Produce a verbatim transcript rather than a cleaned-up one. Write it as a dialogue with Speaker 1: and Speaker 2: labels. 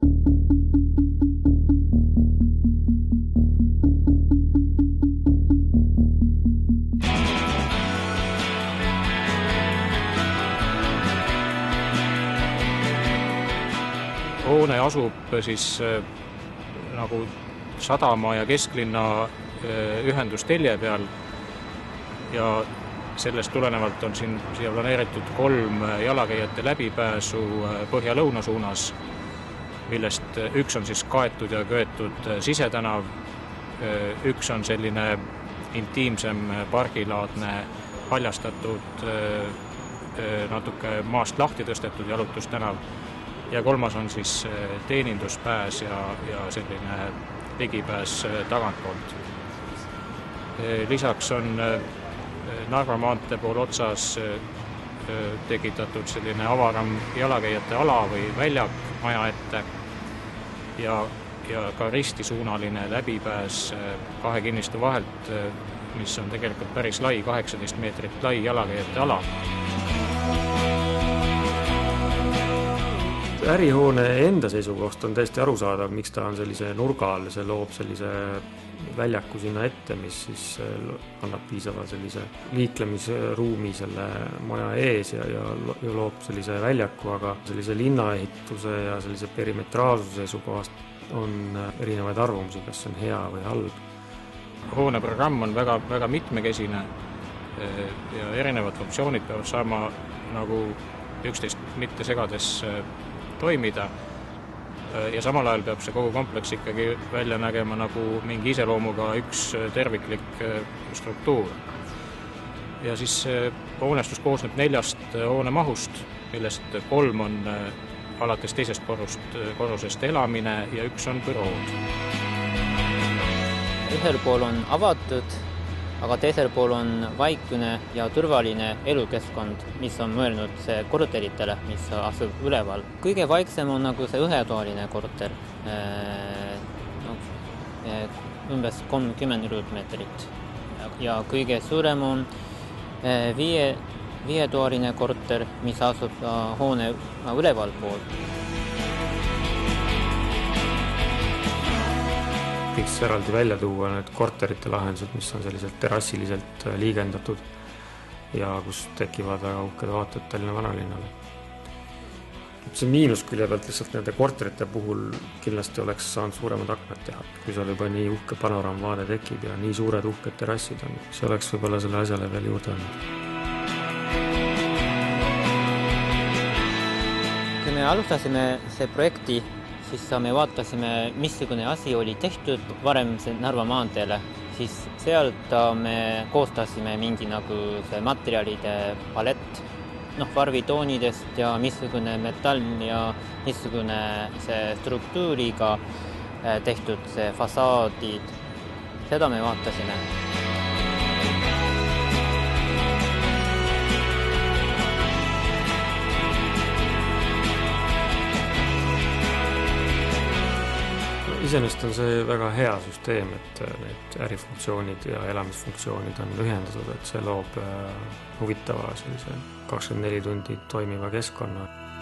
Speaker 1: Hoone asub siis nagu sadama ja kesklinna ühendustelje peal ja sellest tulenevalt on siin siia planeeritud kolm jalakäijate läbipääsu põhja-lõuna suunas, millest üks on siis kaetud ja köetud sisetänav, üks on selline intiimsem pargilaadne paljastatud, natuke maast lahti tõstetud jalutustänav ja kolmas on siis teeninduspääs ja, ja selline ligipääs tagantpoolt. Lisaks on Narva maantee pool otsas tekitatud selline avaram jalakäijate ala või väljak maja ette ja, ja ka ristisuunaline läbipääs kahe kinnistu vahelt, mis on tegelikult päris lai, kaheksateist meetrit lai jalakäijate ala.
Speaker 2: Ärihoone enda seisukohast on täiesti arusaadav, miks ta on sellise nurga all, see loob sellise väljaku sinna ette, mis siis annab piisava sellise liiklemisruumi selle maja ees ja, ja loob sellise väljaku, aga sellise linnaehituse ja sellise perimetraalsuse seisukohast on erinevaid arvamusi, kas see on hea või halb.
Speaker 1: Hoone programm on väga, väga mitmekesine ja erinevad funktsioonid peavad saama nagu üksteist mitte segades toimida ja samal ajal peab see kogu kompleks ikkagi välja nägema nagu mingi iseloomuga üks terviklik struktuur. Ja siis hoonestus koosneb neljast hoonemahust, millest kolm on alates teisest korrust, korrusest elamine ja üks on bürood.
Speaker 3: Ühel pool on avatud, aga teisel pool on vaikune ja turvaline elukeskkond, mis on mõelnud see korteritele, mis asub üleval. Kõige vaiksem on nagu see ühetoaline korter, umbes kolmkümmend ruutmeetrit. Ja kõige suurem on viie, viietoaline korter, mis asub hoone üleval pool.
Speaker 2: Võiks eraldi välja tuua need korterite lahendused, mis on selliselt terassiliselt liigendatud ja kus tekivad väga uhked vaated Tallinna vanalinnale. See miinuskülje pealt lihtsalt nende korterite puhul kindlasti oleks saanud suuremad aknad teha. Kui seal juba nii uhke panoraamvaade tekib ja nii suured uhked terassid on, see oleks võib-olla selle asjale veel juurde olnud.
Speaker 3: Kui me alustasime see projekti, siis me vaatasime, missugune asi oli tehtud varem Narva maanteele, siis sealt me koostasime mingi nagu see materjalide palett, noh, värvitoonidest ja missugune metall ja missugune see struktuuriga tehtud see fasaadid. Seda me vaatasime.
Speaker 2: Iseenesest on see väga hea süsteem, et need ärifunktsioonid ja elamisfunktsioonid on ühendatud, et see loob huvitava sellise kakskümmend neli tundi toimiva keskkonna.